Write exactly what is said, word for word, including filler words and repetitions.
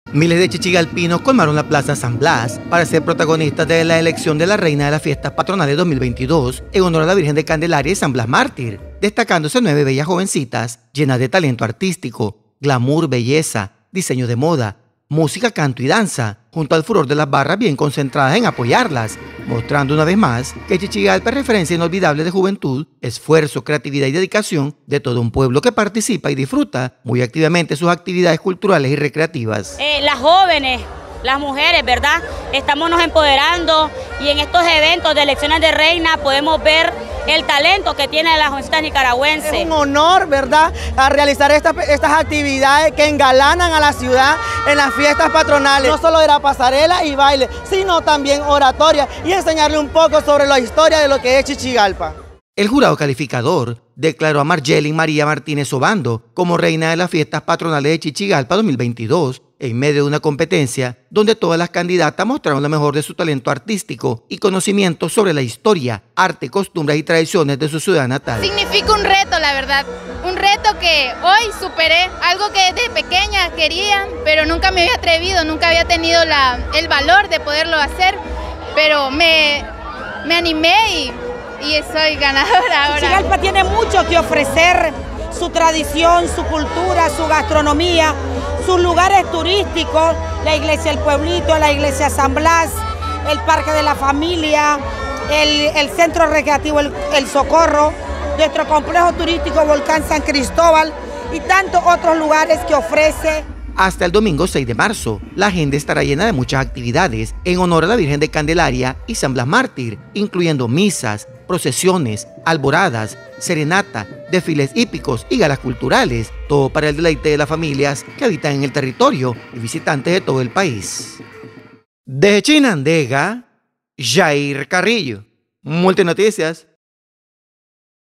Miles de chichigalpinos colmaron la Plaza San Blas para ser protagonistas de la elección de la reina de las fiestas patronales dos mil veintidós en honor a la Virgen de Candelaria y San Blas Mártir, destacándose nueve bellas jovencitas llenas de talento artístico, glamour, belleza, diseño de moda, música, canto y danza, junto al furor de las barras bien concentradas en apoyarlas, mostrando una vez más que Chichigalpa es referencia inolvidable de juventud, esfuerzo, creatividad y dedicación de todo un pueblo que participa y disfruta muy activamente sus actividades culturales y recreativas. Eh, las jóvenes, las mujeres, ¿verdad? Estamos nos empoderando y en estos eventos de elecciones de reina podemos ver el talento que tienen las jovencitas nicaragüenses. Es un honor, ¿verdad?, a realizar esta, estas actividades que engalanan a la ciudad en las fiestas patronales. No solo era pasarela y baile, sino también oratoria y enseñarle un poco sobre la historia de lo que es Chichigalpa. El jurado calificador declaró a Marjelin María Martínez Obando como reina de las fiestas patronales de Chichigalpa dos mil veintidós, en medio de una competencia donde todas las candidatas mostraron lo mejor de su talento artístico y conocimiento sobre la historia, arte, costumbres y tradiciones de su ciudad natal. Significa un reto, la verdad, un reto que hoy superé, algo que desde pequeña quería, pero nunca me había atrevido, nunca había tenido la, el valor de poderlo hacer, pero me, me animé y, y soy ganadora ahora. Chichigalpa tiene mucho que ofrecer, su tradición, su cultura, su gastronomía, sus lugares turísticos, la iglesia del pueblito, la iglesia San Blas, el Parque de la Familia, el, el centro recreativo el, el Socorro, nuestro complejo turístico Volcán San Cristóbal y tantos otros lugares que ofrece. Hasta el domingo seis de marzo, la agenda estará llena de muchas actividades en honor a la Virgen de Candelaria y San Blas Mártir, incluyendo misas, procesiones, alboradas, serenata, desfiles hípicos y galas culturales, todo para el deleite de las familias que habitan en el territorio y visitantes de todo el país. De Chinandega, Jair Carrillo, Multinoticias.